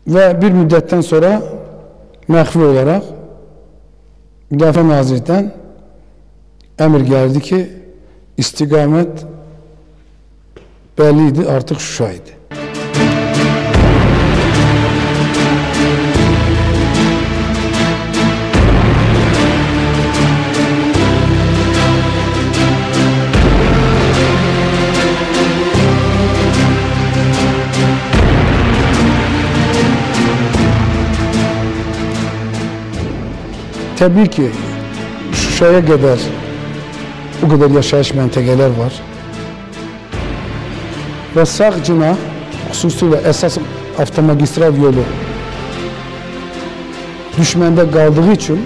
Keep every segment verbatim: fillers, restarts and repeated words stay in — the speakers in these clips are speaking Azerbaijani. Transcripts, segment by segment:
Ve bir müddetten sonra mehvi olarak Müdafaa Nazirliğinden emir geldi ki istikamet belliydi, artık Şuşa'ydı. Tabii ki Şuşa'ya kadar bu kadar yaşayış mentekeler var. Ve sağcına hususuyla esas avtomagistral yolu düşmende kaldığı için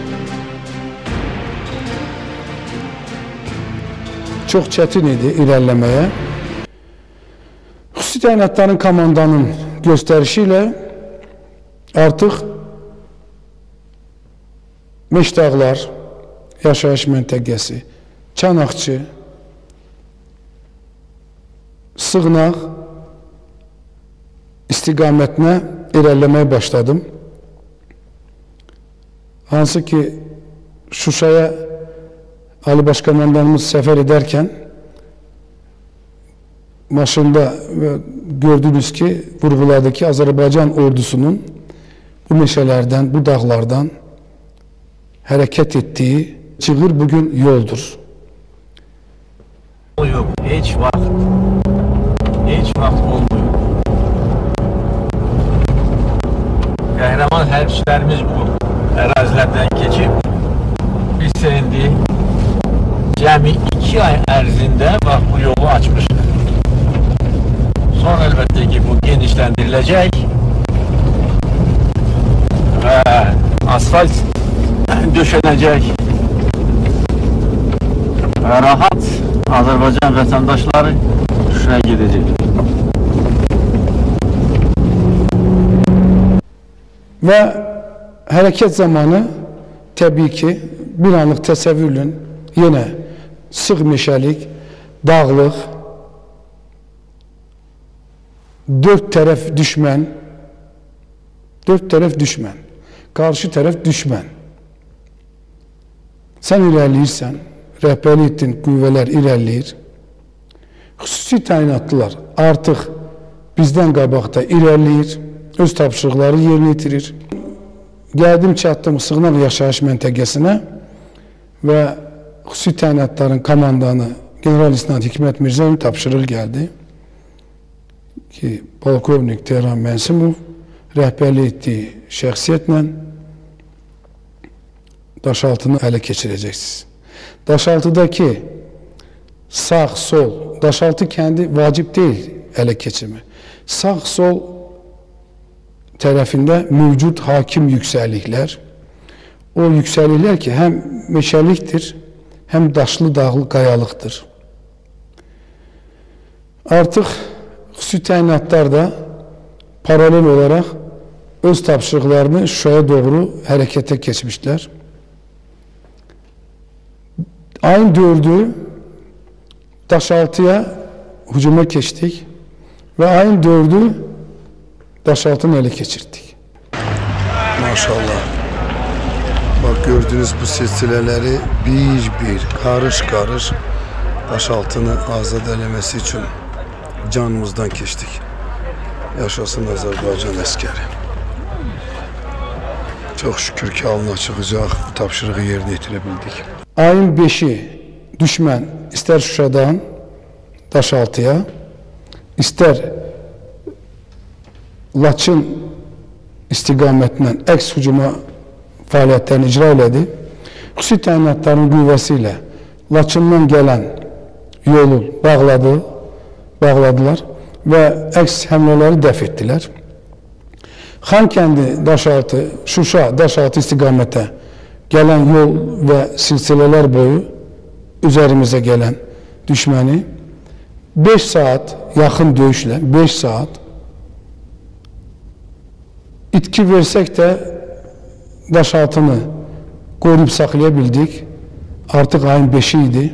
çok çetin idi ilerlemeye. Xüsusi təyinatların komandanın gösterişiyle artık Meşdağlar yaşayış mentekesi, Çanaqçı, Sığnaq istikametine ilerlemeye başladım. Hansı ki Şuşa'ya Ali Başkomandanımız sefer ederken başında gördünüz ki vurguladı ki Azerbaycan ordusunun bu meşelerden, bu dağlardan hareket ettiği çığır bugün yoldur. Yok, hiç vaxt, hiç vaxt olmuyor. Qəhrəman hərbçilərimiz bu ərazilərdən keçib, biz indi cəmi iki ay ərzində bax, bu yolu açmışlar. Sonra əlbəttə ki, bu genişləndiriləcək və asfalt döşənəcək və rahat Azərbaycan vətəndaşları Şuşaya gedəcək. Ve hareket zamanı tabii ki bir anlık təsəvvürlə yine sık meşəlik, dağlıq, dört taraf düşman, dört taraf düşman, karşı taraf düşman. Sen ilerleyirsen, rəhbərlik etdin qüvvələr ilerleyir. Xüsusi təyinatlılar artıq bizden qabaqda ilerleyir, öz tapşırıqları yerinə yetirir. Gəldim, çatdım Sığnaq yaşayış məntəqəsinə və xüsusi təyinatların komandanı General İsnad Hikmət Mirzəyevin tapşırığı geldi ki, Polkovnik Tehran Mənsimov rəhbərlik etdiyi şəxsiyyətlə Daşaltını ele geçireceksiniz. Daşaltıdaki sağ sol, Daşaltı kendi vacip değil ele geçirme. Sağ sol tarafında mevcut hakim yüksellikler. O yüksellikler ki hem meşeliktir hem daşlı dağlı kayalıktır. Artık xüsusi təyinatlar da paralel olarak öz tapşırıqlarını Şuşaya doğru harekete geçmişler. Ayın dördü Daşaltıya hücuma geçtik ve ayın dördü Daşaltı'nı ele geçirdik. Maşallah. Bak gördüğünüz bu silsileleri bir bir, karış karış Daşaltı'nı azad eləməsi için canımızdan geçtik. Yaşasın Azerbaycan askeri. Çok şükür ki alnına çıkacak bu tapşırığı yerine getirebildik. Ayın beşi düşman ister Şuşa'dan Daşaltıya, ister Laçın istiqametinden eks hücuma faaliyetlerini icra elədi. Xüsusi təyinatların qüvvəsiyle Laçından gelen yolu bağladı, bağladılar ve eks həmlələri dəf ettiler. Xankəndi, Daşaltı, Şuşa, Daşaltı istiqamete gelen yol ve silsileler boyu üzerimize gelen düşmanı beş saat yakın dövüşle beş saat itki versek de Daşaltını koruyup saklayabildik. Artık ayın beşi idi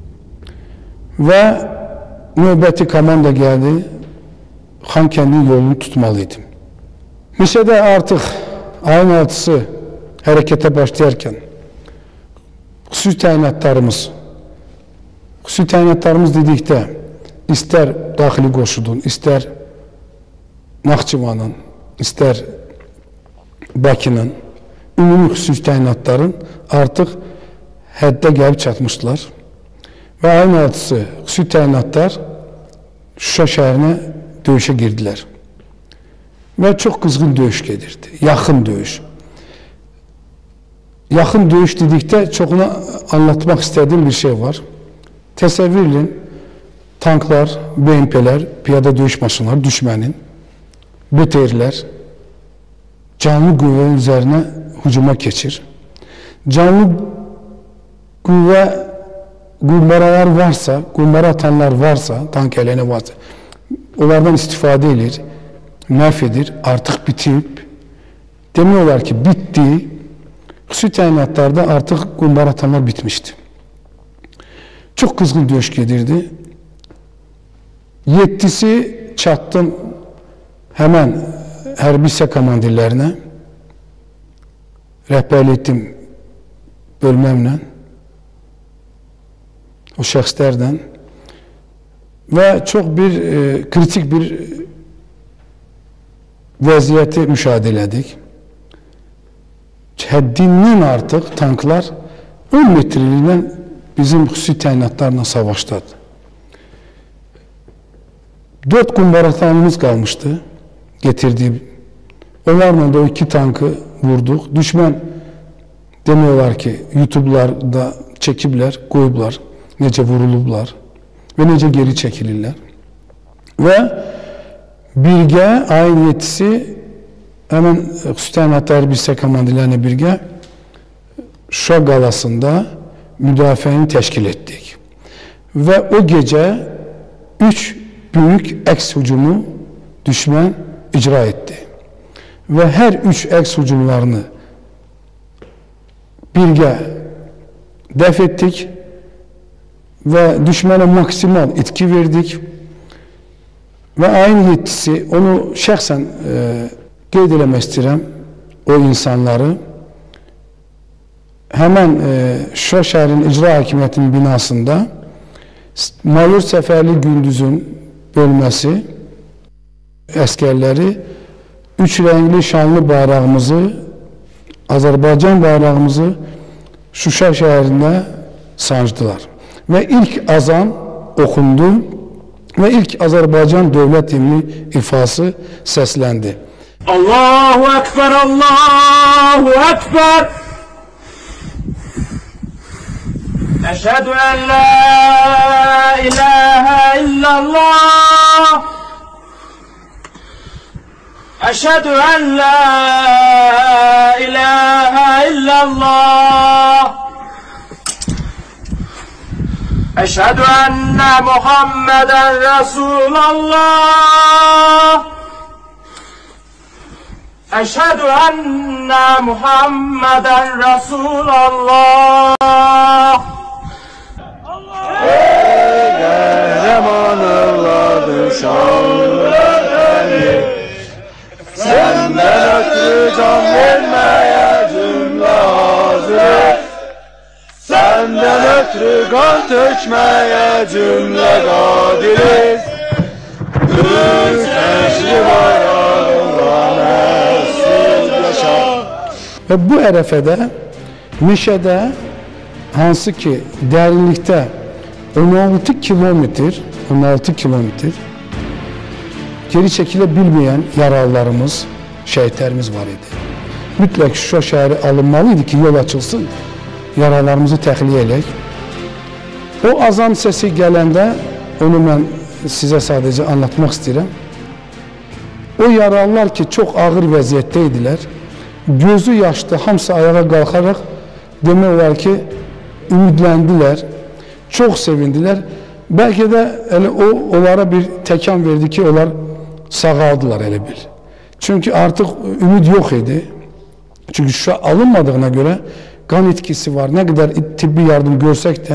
ve nöbeti komanda geldi. Xankəndi yolunu tutmalıydım. Mişədə artıq ayın altısı hərəkətə başlayarkən xüsusi təyinatlarımız, xüsusi təyinatlarımız dedikdə istər daxili qoşudun, istər Naxçıvanın, istər Bakının, ümumi xüsusi təyinatların artıq həddə gəlib çatmışdılar. Və ayın altısı xüsusi təyinatlar Şuşa şəhərinə döyüşə girdilər. Və çox qızğın döyüş gedirdi, yaxın döyüş. Yaxın döyüş dedikdə çoxuna anlatmaq istədiyim bir şey var. Təsəvvür edin, tanklar, B M P'lər, piyada döyüş maşınları düşmənin, B T R'lər canlı qüvvənin üzərinə hücuma keçir. Canlı qüvvə, qulmaralar varsa, qulmara atanlar varsa, tank əleyhinə varsa, onlardan istifadə edir, məhv edir, artıq bitib. Demək olar ki, bitdi. Xüsusi təyinatlarda artıq qulmara atanlar bitmişdi. Çox qızğın döyüş gedirdi. Yeddisi çatdım həmən hərbi hissə komandirlərinə, rəhbərlik etdim bölməmlə, o şəxslərdən və çox bir e, kritik bir vəziyyəti müşahidə elədik. Həddindən artıq tanklar on metrliyindən bizim xüsusi təyinatlarla savaşdadır. Dörd qumbaratanımız qalmışdı, getirdiğim. Onlarla da o iki tankı vurduq. Düşmən demək olar ki, YouTube'larda çəkiblər, qoyublar, necə vurulublar və necə geri çəkilirlər. Və birgə ayın yeddisi həmən xüsusi təyinatlar bir hissə komandirlərlə birgə Şuşa qalasında müdafiəni təşkil etdik. Və o gecə üç büyük əks hücumu düşmən icra etdi. Və hər üç əks hücumlarını birgə dəf etdik və düşmənə maksimal itki verdik. Və ayın yeddisi, onu şəxsən e, qeyd eləmək istəyirəm, o insanları həmən e, Şuşa şəhərinin icra hakimiyyətinin binasında Mayor Səfərli Gündüzün bölməsi əskərləri üç rəngli şanlı bayrağımızı, Azərbaycan bayrağımızı Şuşa şəhərində sancdılar. Və ilk azan oxundu və ilk Azərbaycan dövlət himni ifası səsləndi. Allahu Ekber, Allahu Ekber. Eşhedü en la ilahe illallah. Eşhedü en la ilahe illallah. Eşhedü enne Muhammeden Resulallah. Eşhedü enne Muhammeden Resulallah. Ey kahramanlardır şanlı eli, senden ötürü can vermeye cümle hazır, senden ötürü kan tökmeye cümle kadiriz. Türk gençli bayrağında nesil yaşar. Və bu ərəfədə, Mişədə, hansı ki dərinlikdə on altı kilometr, on altı kilometr geri çəkilə bilməyən yaralılarımız, şəhidlərimiz var idi. Mütləq Şuşa şəhəri alınmalı idi ki, yol açılsın, yaralarımızı təxliyə elək. O azan səsi gələndə, onu mən sizə sadəcə anlatmaq istəyirəm. O yaralılar ki, çox ağır vəziyyətdə idilər, gözü yaşlı, hamısı ayağa qalxaraq, demək olar ki, ümidləndilər, çox sevindilər. Bəlkə də elə o, onlara bir təkan verdi ki, onlar sağaldılar elə bil. Çünki artıq ümid yox idi. Çünki Şuşa alınmadığına görə qan itkisi var. Nə qədər tibbi yardım görsək də,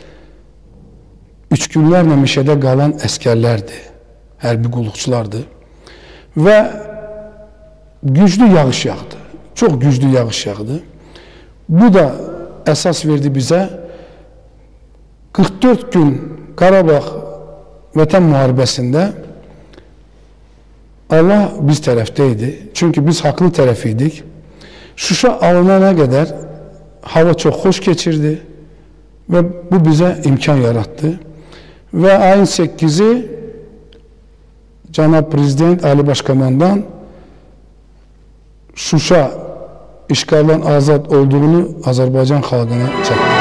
üç günlərlə Mişədə qalan əskərlərdir, hərbi qulluqçulardır. Və güclü yağış yağdı. Çok güclü yağış yağdı. Bu da esas verdi bize. kırk dört gün Qarabağ Vətən müharibəsində Allah biz tərəfdəydi. Çünki biz haqlı tərəf idik. Şuşa alınana qədər hava çox xoş keçirdi və bu bizə imkan yarattı. Və ayın səkkizi Cənab Prezident Ali Başkomandan Şuşa işğaldan azad olduğunu Azərbaycan xalqına çatdı.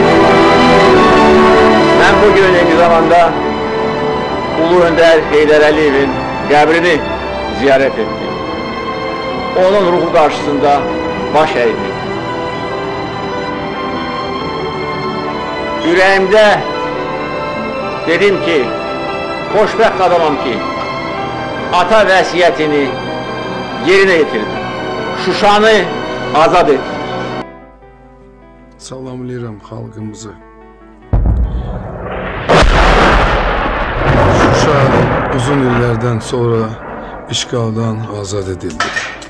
Ben bugün aynı zamanda Ulu Önder Heydər Əliyevin qəbrini ziyaret ettim. Onun ruhu karşısında baş eğdim. Yüreğimde dedim ki, xoşbəxt adamam ki, ata vəsiyyətini yerine getirdim. Şuşanı azad etdim. Salamlayıram xalqımızı. Şuşa uzun illərdən sonra işğaldan azad edildi.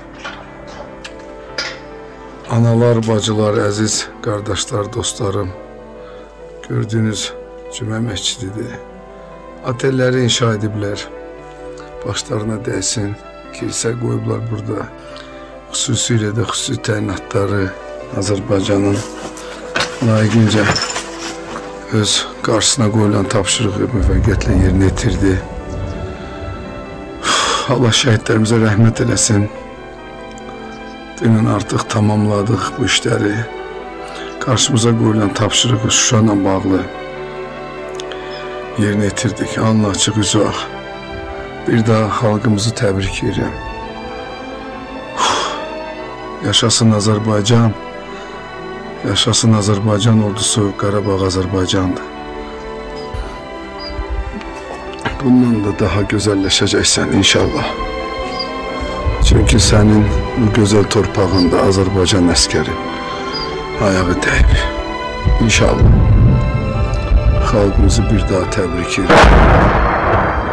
Analar, bacılar, əziz qardaşlar, dostlarım, gördüyünüz cümə məscididir. Otelləri inşa ediblər, başlarına dəysin, kilsə qoyublar burada. Xüsusilə də xüsusi təyinatları Azərbaycanın layiqincə öz qarşısına qoyulan tapşırığı müvəqqətlə yerinə yetirdi. Allah şəhidlərimizə rəhmət eləsin. Dünən artıq tamamladıq bu işləri. Qarşımıza qoyulan tapşırığı Şuşa ilə bağlı yerinə yetirdik. Alnı açıq, üzü ağ. Bir daha xalqımızı təbrik edirəm. Yaşasın Azərbaycan. Yaşasın Azərbaycan ordusu, Qarabağ Azərbaycandır. Bundan da daha gözəlləşəcəksən inşallah. Çünki sənin bu gözəl torpağında Azərbaycan əskəri ayağı dəyib. İnşallah. Xalqımızı bir daha təbrik edirəm.